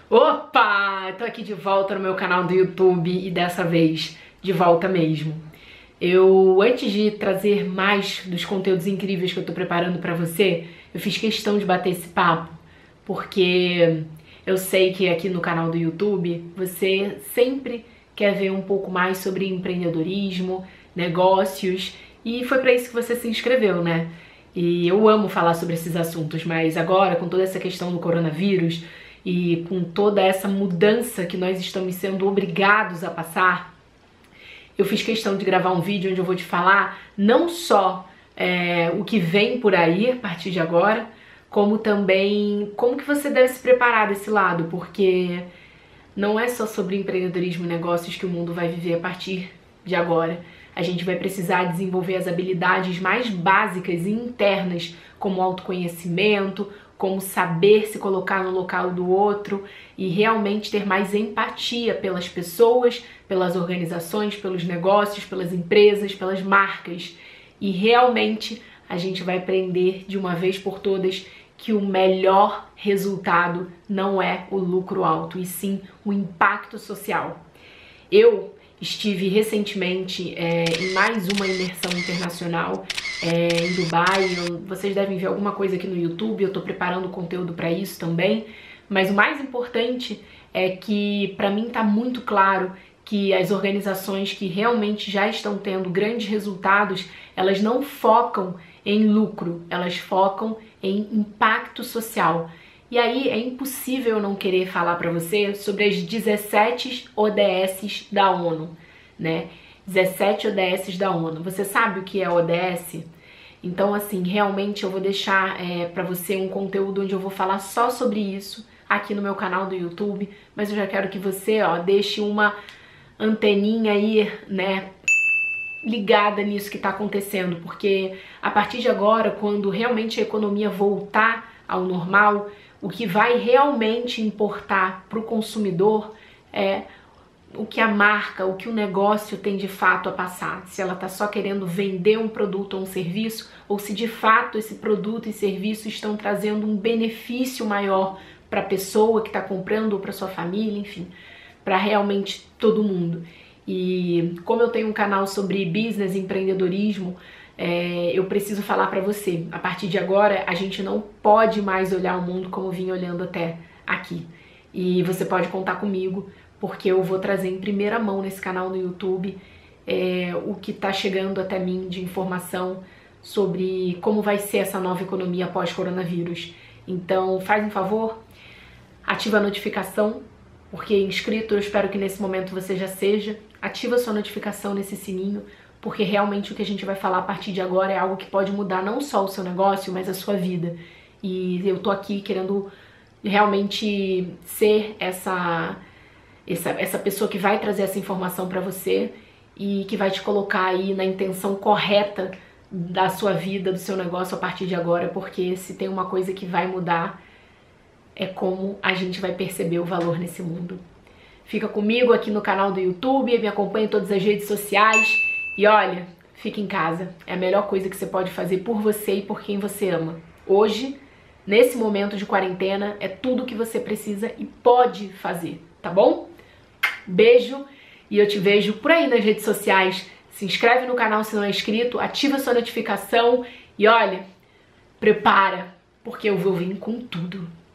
Opa! Tô aqui de volta no meu canal do YouTube e dessa vez de volta mesmo. Antes de trazer mais dos conteúdos incríveis que eu tô preparando pra você, eu fiz questão de bater esse papo, porque eu sei que aqui no canal do YouTube você sempre quer ver um pouco mais sobre empreendedorismo, negócios, e foi pra isso que você se inscreveu, né? E eu amo falar sobre esses assuntos, mas agora, com toda essa questão do coronavírus e com toda essa mudança que nós estamos sendo obrigados a passar, eu fiz questão de gravar um vídeo onde eu vou te falar não só o que vem por aí a partir de agora, como também como que você deve se preparar desse lado, porque não é só sobre empreendedorismo e negócios que o mundo vai viver a partir de agora. A gente vai precisar desenvolver as habilidades mais básicas e internas, como autoconhecimento, como saber se colocar no local do outro e realmente ter mais empatia pelas pessoas, pelas organizações, pelos negócios, pelas empresas, pelas marcas. E realmente a gente vai aprender de uma vez por todas que o melhor resultado não é o lucro alto, e sim o impacto social. Eu estive recentemente em mais uma imersão internacional em Dubai. Vocês devem ver alguma coisa aqui no YouTube, eu tô preparando conteúdo para isso também. Mas o mais importante é que para mim tá muito claro que as organizações que realmente já estão tendo grandes resultados, elas não focam em lucro, elas focam em impacto social. E aí é impossível eu não querer falar para você sobre as 17 ODS da ONU, né? 17 ODS da ONU. Você sabe o que é ODS? Então, assim, realmente eu vou deixar para você um conteúdo onde eu vou falar só sobre isso aqui no meu canal do YouTube, mas eu já quero que você, deixe uma anteninha aí, né, ligada nisso que está acontecendo, porque a partir de agora, quando realmente a economia voltar ao normal, o que vai realmente importar para o consumidor é o que a marca, o que o negócio tem de fato a passar. Se ela está só querendo vender um produto ou um serviço, ou se de fato esse produto e serviço estão trazendo um benefício maior para a pessoa que está comprando ou para sua família, enfim, para realmente todo mundo. E como eu tenho um canal sobre business e empreendedorismo, eu preciso falar para você, a partir de agora a gente não pode mais olhar o mundo como vinha olhando até aqui. E você pode contar comigo, porque eu vou trazer em primeira mão nesse canal no YouTube o que está chegando até mim de informação sobre como vai ser essa nova economia pós-coronavírus. Então faz um favor, ativa a notificação, porque inscrito eu espero que nesse momento você já seja. Ativa sua notificação nesse sininho, porque realmente o que a gente vai falar a partir de agora é algo que pode mudar não só o seu negócio, mas a sua vida. E eu tô aqui querendo realmente ser essa pessoa que vai trazer essa informação pra você e que vai te colocar aí na intenção correta da sua vida, do seu negócio a partir de agora, porque se tem uma coisa que vai mudar é como a gente vai perceber o valor nesse mundo. Fica comigo aqui no canal do YouTube, me acompanha em todas as redes sociais e olha, fica em casa. É a melhor coisa que você pode fazer por você e por quem você ama. Hoje, nesse momento de quarentena, é tudo que você precisa e pode fazer, tá bom? Beijo e eu te vejo por aí nas redes sociais. Se inscreve no canal se não é inscrito, ativa sua notificação e olha, prepara, porque eu vou vir com tudo.